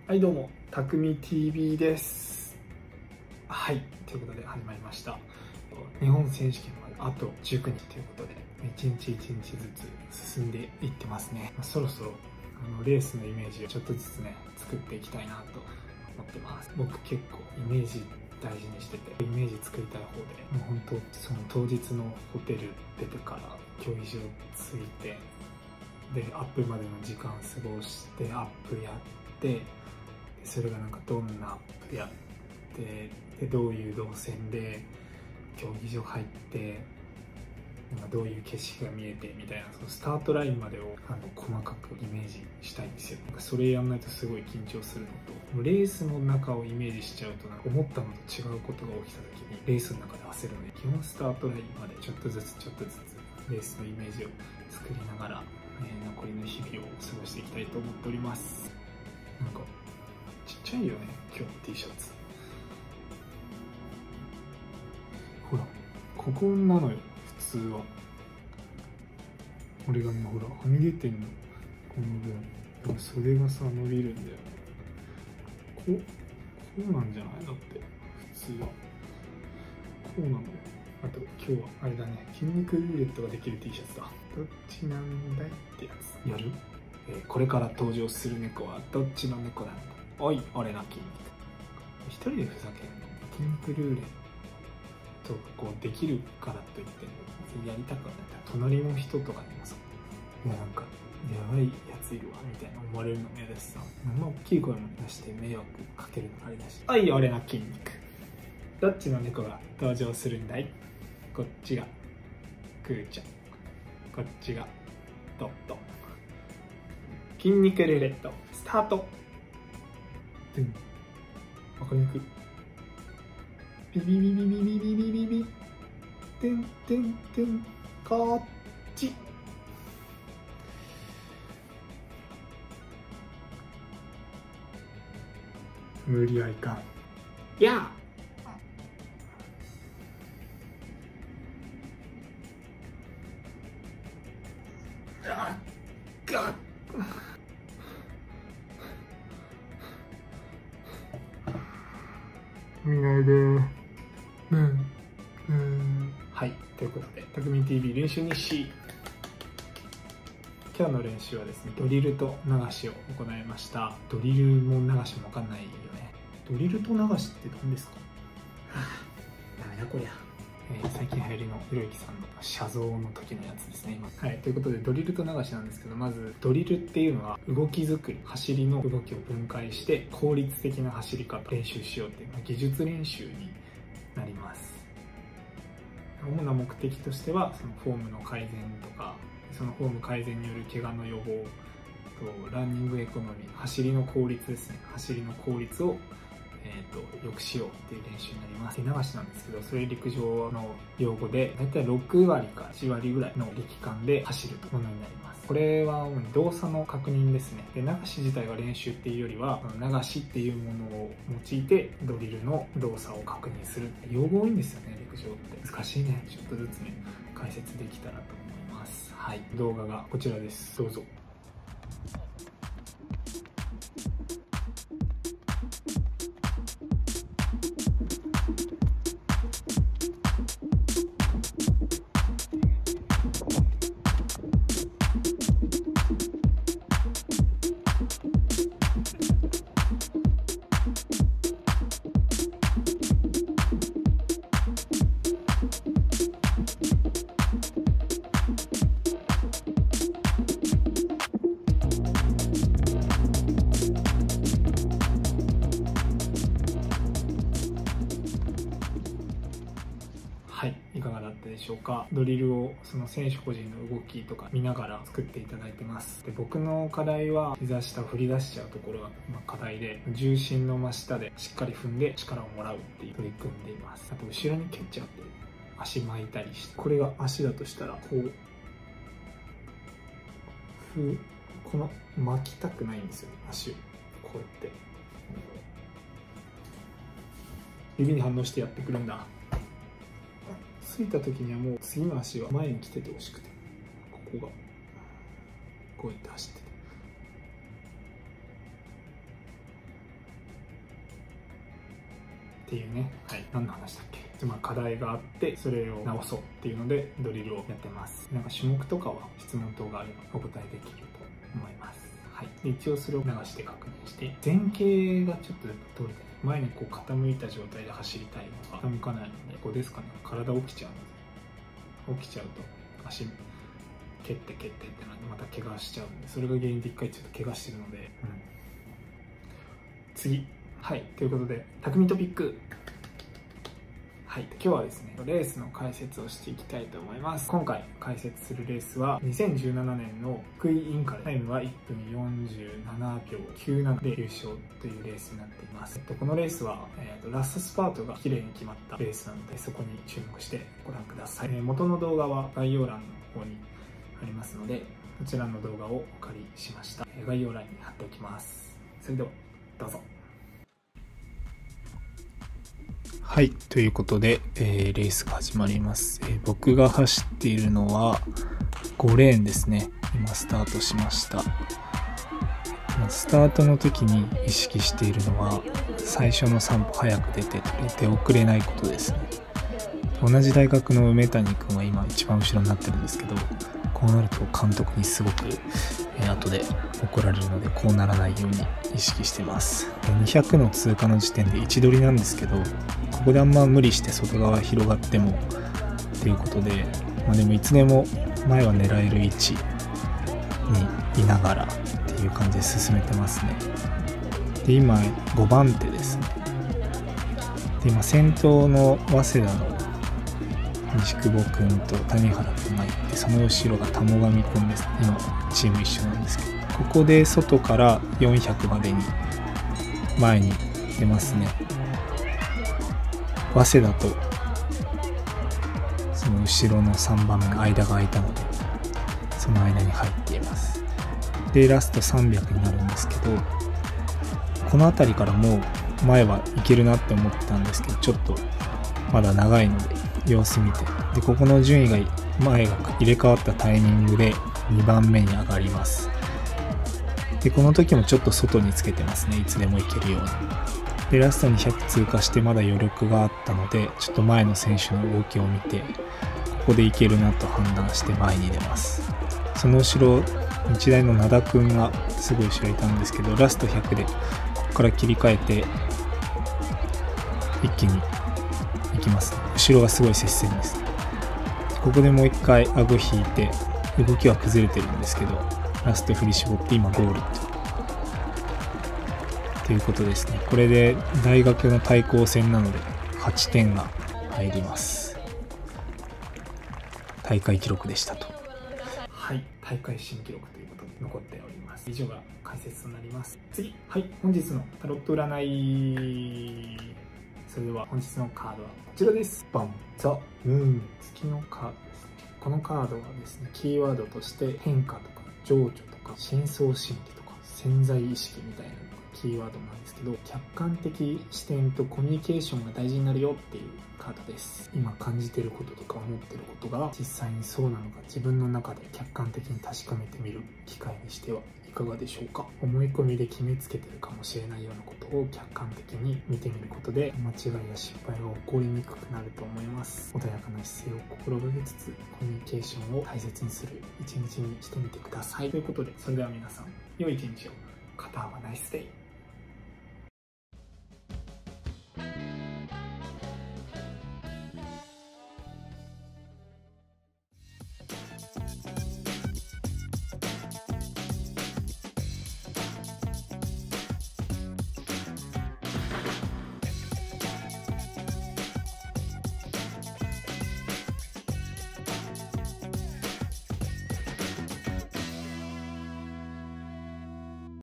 はいどうも、たくみ TV です。はい、ということで始まりました。日本選手権まであと19日ということで、一日一日ずつ進んでいってますね。そろそろレースのイメージをちょっとずつね、作っていきたいなと思ってます。僕結構イメージ大事にしてて、イメージ作りたい方で、もう本当その当日のホテル出てから競技場着いて、でアップまでの時間過ごしてアップやって、それがなんかどんなアップやってでどういう動線で競技場入ってなんかどういう景色が見えてみたいな、そのスタートラインまでを細かくイメージしたいんですよ。なんかそれやんないとすごい緊張するのと、レースの中をイメージしちゃうとなんか思ったのと違うことが起きた時にレースの中で焦るので、基本スタートラインまでちょっとずつレースのイメージを作りながら、残りの日々を過ごしていきたいと思っております。なんかちっちゃいよね、今日の T シャツ。ほら、ここなのよ、普通は。俺がね、ほら、はみ出てんの。この分。袖がさ、伸びるんだよね。こうなんじゃないだって、普通は。こうなのよ。あと、今日はあれだね、筋肉ルーレットができる T シャツだ。どっちなんだいってやつ。やる？これから登場する猫はどっちの猫なんだ。おい、俺の筋肉。一人でふざけんの？筋肉ルーレットこうできるからといってやりたくはない。隣の人とかにもさ、いやなんかやばいやついるわみたいな思われるのも嫌だしさ、あんま大きい声も出して迷惑かけるのあれだし。おい、俺の筋肉。どっちの猫が登場するんだい？こっちがクーちゃん、こっちがトット。筋肉ルーレットスタート。わかりにくい。ビビビビビビビビビビてんてんてん、こっち。無理はいかん。やあ見ないでー。はい、ということで、たくみ TV 練習日誌。今日の練習はですね、ドリルと流しを行いました。ドリルも流しもわかんないよね。ドリルと流しって何ですか？ダメだこりゃ。最近流行りのひろゆきさんの写像の時のやつですね、今。はい、ということでドリルと流しなんですけど、まずドリルっていうのは動き作り、走りの動きを分解して効率的な走り方練習しようっていう、技術練習になります。主な目的としてはそのフォームの改善とか、そのフォーム改善による怪我の予防とランニングエコノミー、走りの効率ですね。走りの効率を良くしようっていう練習になります。手流しなんですけど、それ陸上の用語でだいたい6割か8割ぐらいの力感で走るものになります。これは主に動作の確認ですね。で、流し自体は練習っていうよりは流しっていうものを用いてドリルの動作を確認する。用語多いんですよね、陸上って難しいね。ちょっとずつね解説できたらと思います。はい、動画がこちらです。どうぞ。はい、いかがだったでしょうか。ドリルをその選手個人の動きとか見ながら作っていただいてます。で、僕の課題は膝下を振り出しちゃうところが今課題で、重心の真下でしっかり踏んで力をもらうっていう取り組んでいます。あと後ろに蹴っちゃって足巻いたりして、これが足だとしたらこうこの巻きたくないんですよね、足をこうやって指に反応してやってくるんだ。ついた時にはもう次の足は前に来ててほしくて、ここがこうやって走ってて、 っていうね、はい、何の話だっけ。課題があって、それを直そうっていうのでドリルをやってます。なんか種目とかは質問等があればお答えできると思います。はい、で一応それを流して確認して、前傾がちょっと取れてない、前にこう傾いた状態で走りたいのが傾かないので、ここですかね、体起きちゃうので、起きちゃうと足蹴ってってなってまた怪我しちゃうんで、それが原因で一回ちょっと怪我してるので、次、はい、ということで匠トピック、はい、今日はですね、レースの解説をしていきたいと思います。今回解説するレースは2017年の福井インカレ、タイムは1分47秒97で優勝というレースになっています。このレースは、ラストスパートが綺麗に決まったレースなので、そこに注目してご覧ください。元の動画は概要欄の方にありますので、こちらの動画をお借りしました。概要欄に貼っておきます。それではどうぞ。はい、ということで、レースが始まります。僕が走っているのは5レーンですね。今スタートしました。スタートの時に意識しているのは、最初の3歩早く出て遅れないことですね。同じ大学の梅谷君は今一番後ろになってるんですけど、こうなると監督にすごく、後で怒られるので、こうならないように意識してます。200の通過の時点で位置取りなんですけど、ここであんま無理して外側広がってもっていうことで、でもいつでも前は狙える位置にいながらっていう感じで進めてますね。で今5番手ですね。で今先頭の早稲田の西久保君と谷原君がいて、その後ろが田母神君ですね。今チーム一緒なんですけど、ここで外から400までに前に出ますね。早稲田とその後ろの3番目の間が空いたので、その間に入っています。でラスト300になるんですけど、この辺りからもう前はいけるなって思ってたんですけど、ちょっとまだ長いので様子見て、でここの順位が前が入れ替わったタイミングで2番目に上がります。でこの時もちょっと外につけてますね。いつでもいけるように。でラストに100通過してまだ余力があったので、ちょっと前の選手の動きを見て、ここでいけるなと判断して前に出ます。その後ろ日大の灘くんがすごい後ろいたんですけど、ラスト100でここから切り替えて一気に行きますね。後ろがすごい接戦です。ここでもう一回顎引いて、動きは崩れてるんですけど、ラスト振り絞って今ゴールということですね。これで大学の対抗戦なので8点が入ります。大会記録でしたと。はい、大会新記録ということで残っております。以上が解説となります。次、はい、本日のタロット占い。それでは本日のカードはこちらです。バン、ザ・ムーン、月のカードですね。このカードはですね、キーワードとして変化とか情緒とか深層心理とか潜在意識みたいなキーワードなんですけど、客観的視点とコミュニケーションが大事になるよっていうカードです。今感じてることとか思ってることが実際にそうなのか、自分の中で客観的に確かめてみる機会にしてはいかがでしょうか。思い込みで決めつけてるかもしれないようなことを客観的に見てみることで、間違いや失敗が起こりにくくなると思います。穏やかな姿勢を心がけつつ、コミュニケーションを大切にする一日にしてみてください。ということで、それでは皆さん良い一日を。Have a nice day.